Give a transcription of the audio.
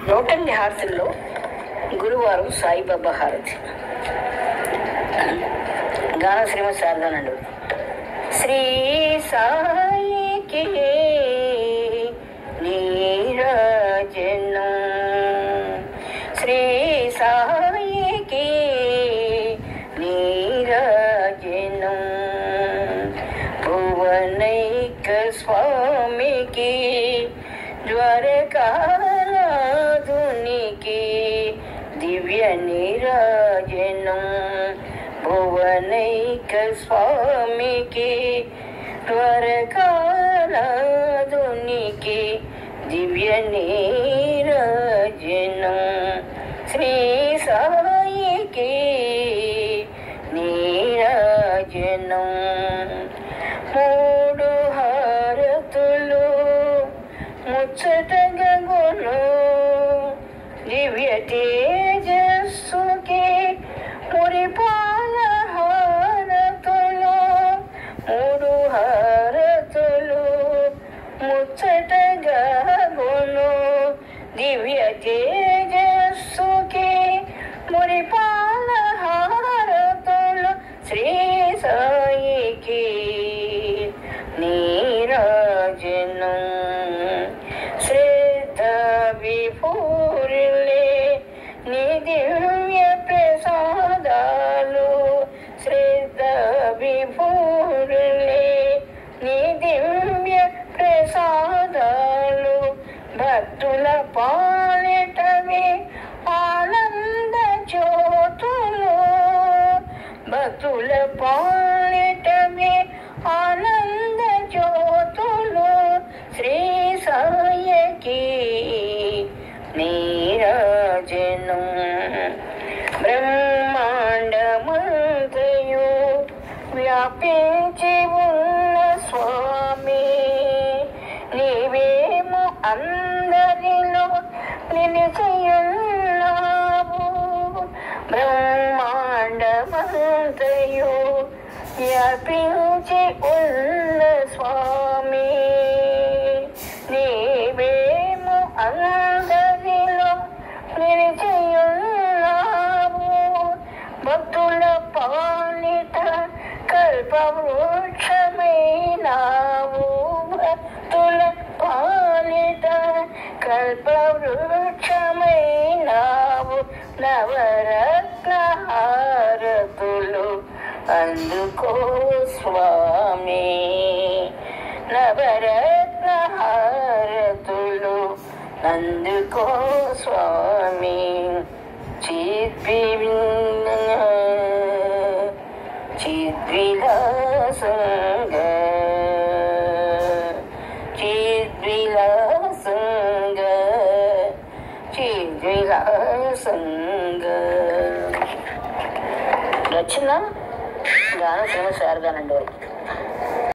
108 హారతుల్లో గురువారం సాయిబాబా హారతి. గాన శ్రీమతి శారదానండు. శ్రీ సాయికి నీరాజనం, శ్రీ సాయికి నీరాజనం, భువనైక స్వామికి ద్వారకానాథునికి దివ్య నీరాజనం, భువనైక స్వామికి ద్వారకానాథునికి దివ్య నీరాజనం, శ్రీ సాయికి నీరాజనం. మూడు హారతులు ముచ్చటగా గును దివ్య తేజస్సుకి మురిపాల హారతులు, మూడు హారతులు ముచ్చటగా గును దివ్య తేజస్సుకి మురిపాల హారతులు, శ్రీ సాయికి నీరాజనం. శ్రద్ధ విభూరిలే నీ దివ్య ప్రసాదాలు, శ్రద్ధ విభూరిలే నీ దివ్య ప్రసాదాలు, భక్తుల పాలిటవి ఆనంద జ్యోతులు, భక్తుల పాలిటవి ఆనంద జ్యోతులు, శ్రీ సాయికి నీరాజనం. బ్రహ్మాండమంతయు వ్యాపించి ఉన్న స్వామి, నీవేమో అందరిలో నిలిచియున్నావు, బ్రహ్మాండమంతయు వ్యాపించి ఉన్న స్వామి, నీవేమో అందరిలో నిలిచియున్నావు, భక్తుల పాలిట కల్పవృక్షమైనావు, భక్తుల పాలిట కల్పవృక్షమైనావు, నవరత్న హారతులు అందుకో స్వామి, నవరత్న హారతులు అందుకో స్వామి, చిద్విలాసంగ చిద్విలాసంగ చిద్విలాసంగ. రచన గాన శ్రీమతి శారదానండి.